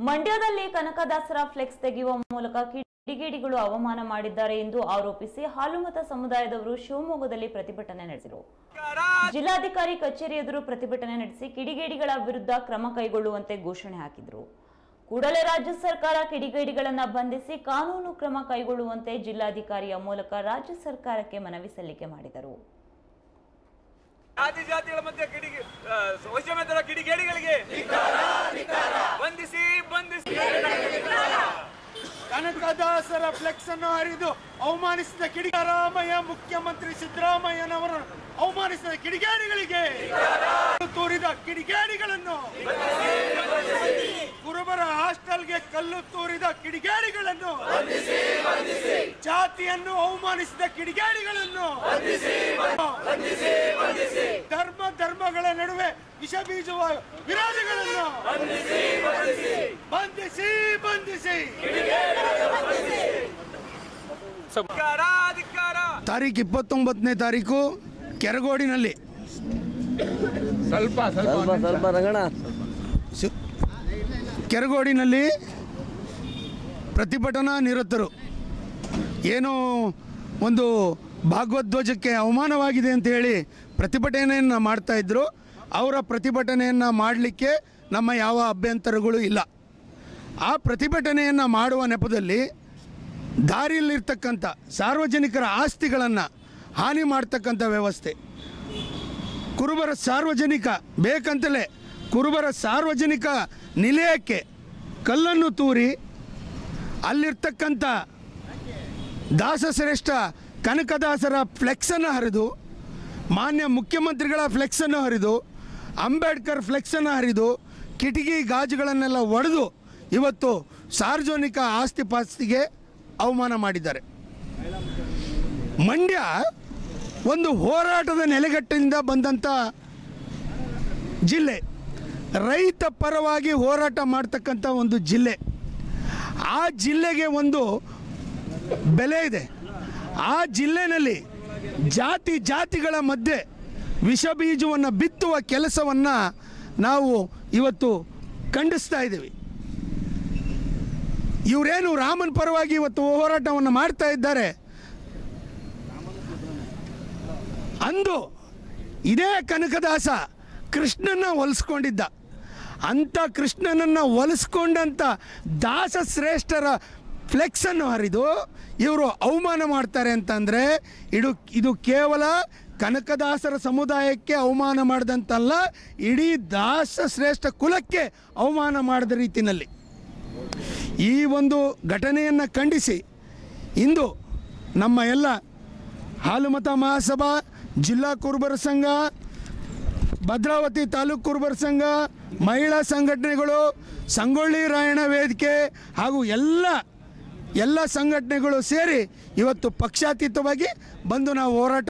ಮಂಡ್ಯದಲ್ಲಿ ಕನಕದಾಸರ ಫ್ಲೆಕ್ಸ್ ತೆಗೆಯುವ ಮೂಲಕ ಕಿಡಿಗೇಡಿಗಳು ಅವಮಾನ ಮಾಡಿದ್ದಾರೆ ಎಂದು ಆರೋಪಿಸಿ ಹಾಲುಮತ ಸಮುದಾಯದವರು ಶಿವಮೊಗ್ಗದಲ್ಲಿ ಪ್ರತಿಭಟನೆ ನಡೆಸಿದರು. ಜಿಲ್ಲಾಧಿಕಾರಿ ಕಚೇರಿ ಎದುರು ಪ್ರತಿಭಟನೆ ನಡೆಸಿ ಕಿಡಿಗೇಡಿಗಳ ವಿರುದ್ಧ ಕ್ರಮ ಕೈಗೊಳ್ಳುವಂತೆ ಘೋಷಣೆ ಹಾಕಿದರು. ಕೂಡಲೇ ರಾಜ್ಯ ಸರ್ಕಾರ ಕಿಡಿಗೇಡಿಗಳನ್ನು ಬಂಧಿಸಿ ಕಾನೂನು ಕ್ರಮ ಕೈಗೊಳ್ಳುವಂತೆ ಜಿಲ್ಲಾಧಿಕಾರಿಯ ಮೂಲಕ ರಾಜ್ಯ ಸರ್ಕಾರಕ್ಕೆ ಮನವಿ ಸಲ್ಲಿಕೆ ಮಾಡಿದರು. ಜಾತಿಗಳ ಮಧ್ಯೆ ವೈಷಮ್ಯತರ ಕಿಡಿಗೇಡಿಗಳಿಗೆ ಬಂಧಿಸಿ ಕನಕದಾಸರ ಫ್ಲೆಕ್ಸ್ ಅನ್ನು ಹರಿದು ಅವಮಾನಿಸಿದ ಸಿದ್ದರಾಮಯ್ಯ ಮುಖ್ಯಮಂತ್ರಿ ಸಿದ್ದರಾಮಯ್ಯನವರು ಅವಮಾನಿಸಿದ ಕಿಡಿಗೇಡಿಗಳಿಗೆ ತೂರಿದ ಕಿಡಿಗೇಡಿಗಳನ್ನು ಕುರುಬರ ಹಾಸ್ಟೆಲ್ಗೆ ಕಲ್ಲು ತೂರಿದ ಕಿಡಿಗೇಡಿಗಳನ್ನು ಜಾತಿಯನ್ನು ಅವಮಾನಿಸಿದ ಕಿಡಿಗೇಡಿಗಳನ್ನು ಧರ್ಮಗಳ ನಡುವೆ ವಿಷ ಬೀಜುವ ವಿರೋಧಿಗಳನ್ನು ಬಂಧಿಸಿ ತಾರೀಖು 29ನೇ ತಾರೀಕು ಕೆರಗೋಡಿನಲ್ಲಿ ಕೆರಗೋಡಿನಲ್ಲಿ ಪ್ರತಿಭಟನಾ ನಿರತರು ಏನೋ ಒಂದು ಭಾಗವಧ್ವಜಕ್ಕೆ ಅವಮಾನವಾಗಿದೆ ಅಂತ ಹೇಳಿ ಪ್ರತಿಭಟನೆಯನ್ನು ಮಾಡ್ತಾ ಇದ್ರು. ಅವರ ಪ್ರತಿಭಟನೆಯನ್ನು ಮಾಡಲಿಕ್ಕೆ ನಮ್ಮ ಯಾವ ಅಭ್ಯಂತರಗಳು ಇಲ್ಲ. ಆ ಪ್ರತಿಭಟನೆಯನ್ನು ಮಾಡುವ ನೆಪದಲ್ಲಿ ದಾರಿಯಲ್ಲಿರ್ತಕ್ಕಂಥ ಸಾರ್ವಜನಿಕರ ಆಸ್ತಿಗಳನ್ನು ಹಾನಿ ಮಾಡ್ತಕ್ಕಂಥ ವ್ಯವಸ್ಥೆ, ಕುರುಬರ ಸಾರ್ವಜನಿಕ ಬೇಕಂತಲೇ ಕುರುಬರ ಸಾರ್ವಜನಿಕ ನಿಲಯಕ್ಕೆ ಕಲ್ಲನ್ನು ತೂರಿ ಅಲ್ಲಿರ್ತಕ್ಕಂಥ ದಾಸಶ್ರೇಷ್ಠ ಕನಕದಾಸರ ಫ್ಲೆಕ್ಸನ್ನು ಹರಿದು, ಮಾನ್ಯ ಮುಖ್ಯಮಂತ್ರಿಗಳ ಫ್ಲೆಕ್ಸನ್ನು ಹರಿದು, ಅಂಬೇಡ್ಕರ್ ಫ್ಲೆಕ್ಸನ್ನು ಹರಿದು, ಕಿಟಕಿ ಗಾಜುಗಳನ್ನೆಲ್ಲ ಒಡೆದು ಇವತ್ತು ಸಾರ್ವಜನಿಕ ಆಸ್ತಿ ಪಾಸ್ತಿಗೆ ಅವಮಾನ ಮಾಡಿದ್ದಾರೆ. ಮಂಡ್ಯ ಒಂದು ಹೋರಾಟದ ನೆಲೆಗಟ್ಟಿನಿಂದ ಬಂದಂಥ ಜಿಲ್ಲೆ, ರೈತ ಪರವಾಗಿ ಹೋರಾಟ ಮಾಡ್ತಕ್ಕಂಥ ಒಂದು ಜಿಲ್ಲೆ. ಆ ಜಿಲ್ಲೆಗೆ ಒಂದು ಬೆಲೆ ಇದೆ. ಆ ಜಿಲ್ಲೆಯಲ್ಲಿ ಜಾತಿಗಳ ಮಧ್ಯೆ ವಿಷ ಬೀಜವನ್ನು ಬಿತ್ತುವ ಕೆಲಸವನ್ನು ನಾವು ಇವತ್ತು ಖಂಡಿಸ್ತಾ ಇದ್ದೀವಿ. ಇವರೇನು ರಾಮನ ಪರವಾಗಿ ಇವತ್ತು ಹೋರಾಟವನ್ನು ಮಾಡ್ತಾ ಇದ್ದಾರೆ. ಅಂದು ಇದೇ ಕನಕದಾಸ ಕೃಷ್ಣನ ಹೊಲಿಸ್ಕೊಂಡಿದ್ದ. ಅಂಥ ಕೃಷ್ಣನನ್ನು ಹೊಲಿಸ್ಕೊಂಡಂಥ ದಾಸ ಶ್ರೇಷ್ಠರ ಫ್ಲೆಕ್ಸನ್ನು ಹರಿದು ಇವರು ಅವಮಾನ ಮಾಡ್ತಾರೆ ಅಂತಂದರೆ ಇದು ಕೇವಲ ಕನಕದಾಸರ ಸಮುದಾಯಕ್ಕೆ ಅವಮಾನ ಮಾಡಿದಂತಲ್ಲ, ಇಡೀ ದಾಸ ಶ್ರೇಷ್ಠ ಕುಲಕ್ಕೆ ಅವಮಾನ ಮಾಡಿದ ರೀತಿಯಲ್ಲಿ ಈ ಒಂದು ಘಟನೆಯನ್ನು ಖಂಡಿಸಿ ಇಂದು ನಮ್ಮ ಎಲ್ಲ ಹಾಲುಮತ ಮಹಾಸಭಾ, ಜಿಲ್ಲಾ ಕುರುಬರ ಸಂಘ, ಭದ್ರಾವತಿ ತಾಲೂಕು ಕುರುಬರ ಸಂಘ, ಮಹಿಳಾ ಸಂಘಟನೆಗಳು, ಸಂಗೊಳ್ಳಿ ರಾಯಣ್ಣ ವೇದಿಕೆ ಹಾಗೂ ಎಲ್ಲ ಸಂಘಟನೆಗಳು ಸೇರಿ ಇವತ್ತು ಪಕ್ಷಾತೀತವಾಗಿ ಬಂದು ನಾವು ಹೋರಾಟ